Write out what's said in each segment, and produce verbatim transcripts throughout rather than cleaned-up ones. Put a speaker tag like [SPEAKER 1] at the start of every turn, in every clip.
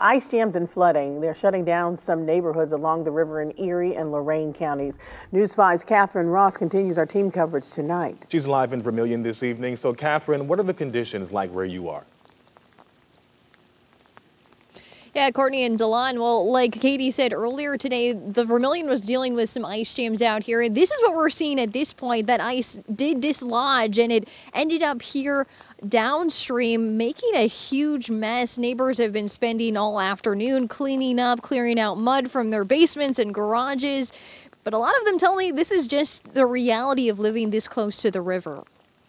[SPEAKER 1] Ice jams and flooding. They're shutting down some neighborhoods along the river in Erie and Lorain counties. News five's Catherine Ross continues our team coverage tonight.
[SPEAKER 2] She's live in Vermilion this evening. So, Catherine, what are the conditions like where you are?
[SPEAKER 3] Yeah, Courtney and Delon, well, like Katie said earlier today, the Vermilion was dealing with some ice jams out here. And this is what we're seeing at this point. That ice did dislodge and it ended up here downstream, making a huge mess. Neighbors have been spending all afternoon cleaning up, clearing out mud from their basements and garages. But a lot of them tell me this is just the reality of living this close to the river.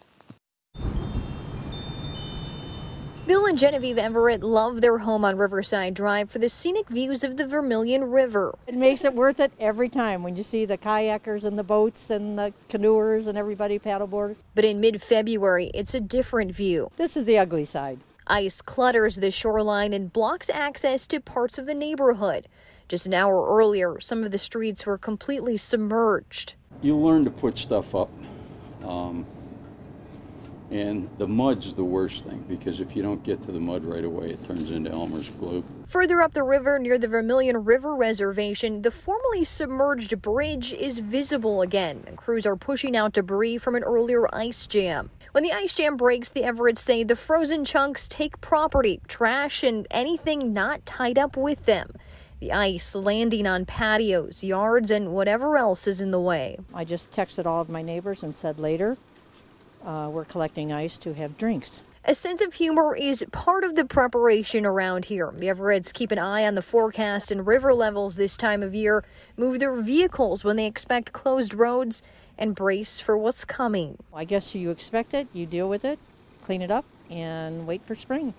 [SPEAKER 3] Bill and Genevieve Everett love their home on Riverside Drive for the scenic views of the Vermilion River.
[SPEAKER 4] It makes it worth it every time when you see the kayakers and the boats and the canoers and everybody paddleboard.
[SPEAKER 3] But in mid-February, it's a different view.
[SPEAKER 4] This is the ugly side.
[SPEAKER 3] Ice clutters the shoreline and blocks access to parts of the neighborhood. Just an hour earlier, some of the streets were completely submerged.
[SPEAKER 5] You learn to put stuff up. Um, And the mud's the worst thing, because if you don't get to the mud right away, it turns into Elmer's glue.
[SPEAKER 3] Further up the river near the Vermilion River Reservation, the formerly submerged bridge is visible again, and crews are pushing out debris from an earlier ice jam. When the ice jam breaks, the Everetts say the frozen chunks take property, trash, and anything not tied up with them. The ice landing on patios, yards, and whatever else is in the way.
[SPEAKER 4] I just texted all of my neighbors and said later, Uh, we're collecting ice to have drinks.
[SPEAKER 3] A sense of humor is part of the preparation around here. The Everetts keep an eye on the forecast and river levels this time of year, move their vehicles when they expect closed roads, and brace for what's coming.
[SPEAKER 4] I guess you expect it, you deal with it, clean it up, and wait for spring.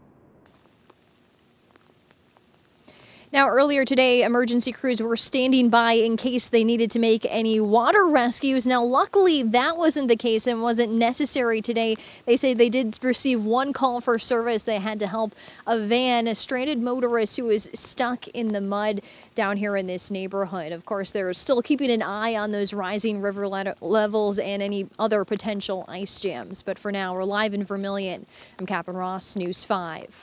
[SPEAKER 3] Now, earlier today, emergency crews were standing by in case they needed to make any water rescues. Now, luckily, that wasn't the case and wasn't necessary today. They say they did receive one call for service. They had to help a van, a stranded motorist who was stuck in the mud down here in this neighborhood. Of course, they're still keeping an eye on those rising river le- levels and any other potential ice jams. But for now, we're live in Vermilion. I'm Catherine Ross, News five.